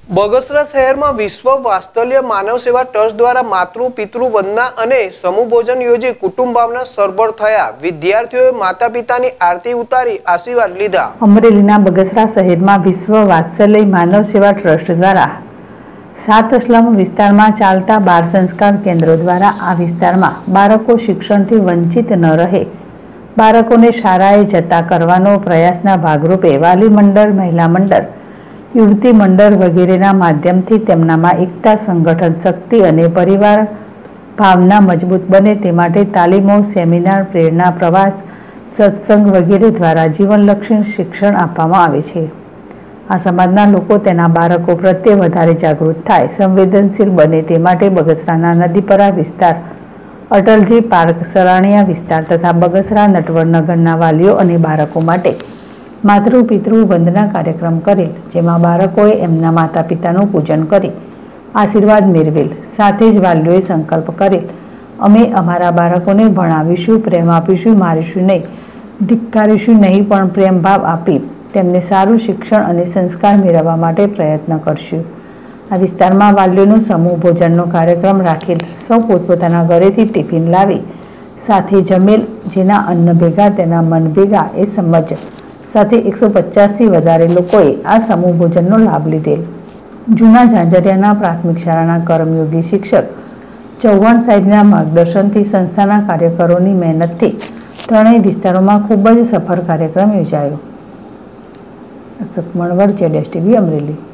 બગસરા શહેરમાં વિશ્વ વાત્સલ્ય માનવ સેવા ટ્રસ્ટ દ્વારા માતૃ પિતૃ વંદના અને સમૂહ ભોજન યોજી કુટુંબ ભાવના સરભર થયા। વિદ્યાર્થીઓએ માતા પિતાની આરતી ઉતારી આશીર્વાદ લીધા। અમરેલીના બગસરા શહેરમાં વિશ્વ વાત્સલ્ય માનવ સેવા ટ્રસ્ટ દ્વારા 7 સ્લમ વિસ્તારમાં ચાલતા બાળ સંસ્કાર કેન્દ્રો દ્વારા આ વિસ્તારમાં બાળકો શિક્ષણથી વંચિત ન રહે, બાળકોને શાળાએ જતા કરવાનો પ્રયાસના ભાગરૂપે વાલી મંડળ, મહિલા મંડળ, યુવતી મંડળ વગેરેના માધ્યમથી તેમનામાં એકતા, સંગઠન શક્તિ અને પરિવાર ભાવના મજબૂત બને તે માટે તાલીમો, સેમિનાર, પ્રેરણા પ્રવાસ, સત્સંગ વગેરે દ્વારા જીવનલક્ષી શિક્ષણ આપવામાં આવે છે। આ સમાજના લોકો તેના બાળકો પ્રત્યે વધારે જાગૃત થાય, સંવેદનશીલ બને તે માટે બગસરાના નદીપરા વિસ્તાર, અટલજી પાર્ક, સરાણીયા વિસ્તાર તથા બગસરા નટવરનગરના વાલીઓ અને બાળકો માટે માતૃ પિતૃ વંદના કાર્યક્રમ કરેલ, જેમાં બાળકોએ એમના માતા પિતાનું પૂજન કરી આશીર્વાદ મેળવેલ। સાથે જ વાલીઓએ સંકલ્પ કરેલ, અમે અમારા બાળકોને ભણાવીશું, પ્રેમ આપીશું, મારીશું નહીં, ધિક્કારીશું નહીં, પણ પ્રેમ ભાવ આપી તેમને સારું શિક્ષણ અને સંસ્કાર મેળવવા માટે પ્રયત્ન કરશું। આ વિસ્તારમાં વાલીઓનો સમૂહ ભોજનનો કાર્યક્રમ રાખેલ, સૌ પોતપોતાના ઘરેથી ટિફિન લાવી સાથે જમેલ, જેના અન્ન ભેગા તેના મન ભેગા એ સમજ સાથે 150થી વધારે લોકોએ આ સમૂહ ભોજનનો લાભ લીધેલ। જૂના ઝાંઝરિયાના પ્રાથમિક શાળાના કર્મયોગી શિક્ષક ચૌહાણ સાહેબના માર્ગદર્શનથી સંસ્થાના કાર્યકરોની મહેનતથી ત્રણેય વિસ્તારોમાં ખૂબ જ સફળ કાર્યક્રમ યોજાયો। અશોક મણવર, ZSTV, અમરેલી।